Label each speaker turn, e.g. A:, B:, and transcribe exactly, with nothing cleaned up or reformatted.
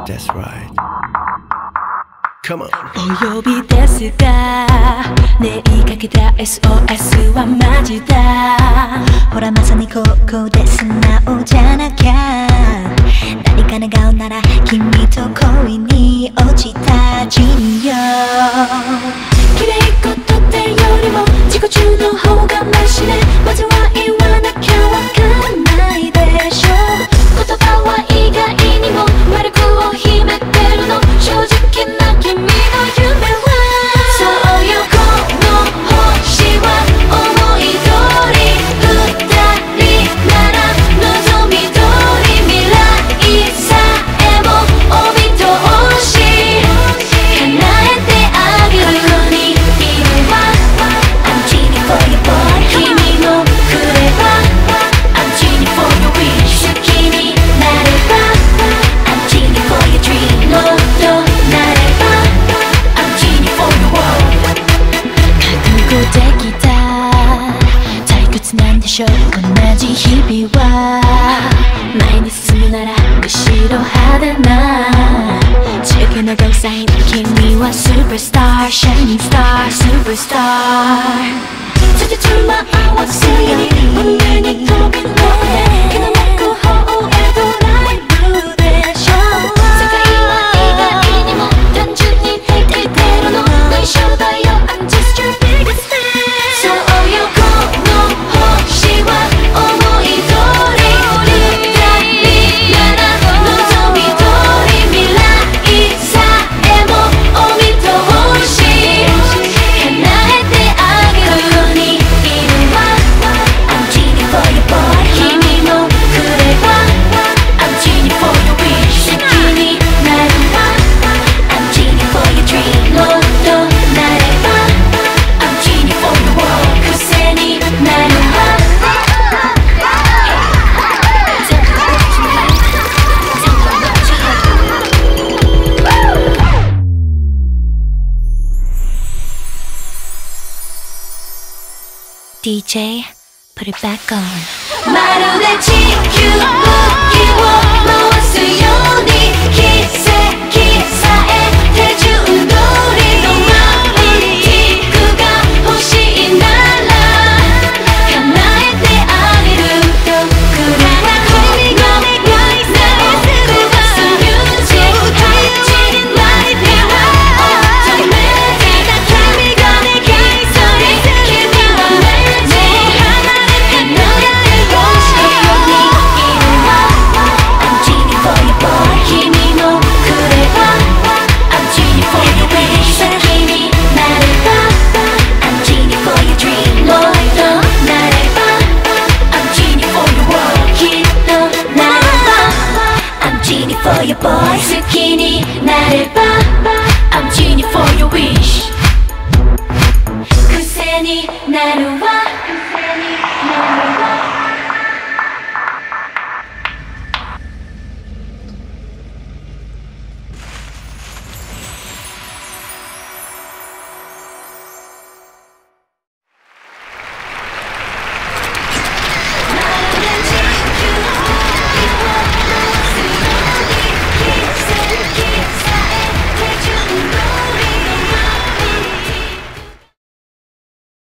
A: That's right. Come on.
B: お呼びですがね言いかけた エスオーエス はマジだ。
C: ほらまさにここで素直じゃなきゃ。何か願うなら君と恋に落ちたジニよ。
B: 綺麗事ってよりも自己中の方がマシね。まずは言わなきゃわかんないでしょ。言葉は意外にも魔力を秘めてるの。正直な君の夢はそうよ。この星は思い通り二人なら望み通り未来さえもお見通し叶えてあげる。ここにいるわ I'm Genie for your boy 君もくれば I'm Genie for your wish 好きになれば I'm Genie for your dream もっとなれば I'm Genie for your world 覚悟できた退屈なんでしょう同じ日々は。前に進むなら後ろ派手な中継のゴーサイン君はスーパースターシャイニングスタースーパースターつじつま合わせに運命に飛び乗れきらめく方へドライブでしょ。世界は意外にも単純にできてるの。内緒だよ I'm just your biggest fan そうよ。この星は思い通り二人なら望み通り未来さえもお見通し叶えてあげる。ここにいるわ I'm Genie for your boy 君もくれば I'm Genie for your wish 好きになるわ I'm Genie for your dream もっとなれば I'm Genie for your world 癖になるわ全部こっちに全部こっちに ディージェーput it back on まるで地球儀を回すように奇跡さえ手順通りロマンティックが欲しいなら叶えてあげる。どくらいこのワイナを壊すミュージック始まりでは止めてた君が願いそれ君はレジ離れてほしい。ここにいるわ I'm Genie for your boy 君もくれば I'm Genie for your wish 好きになれば I'm Genie for your dream もっとなれば I'm Genie for your world きっとなれば I'm Genie for your boy 好きになれば I'm Genie for your wish 癖になる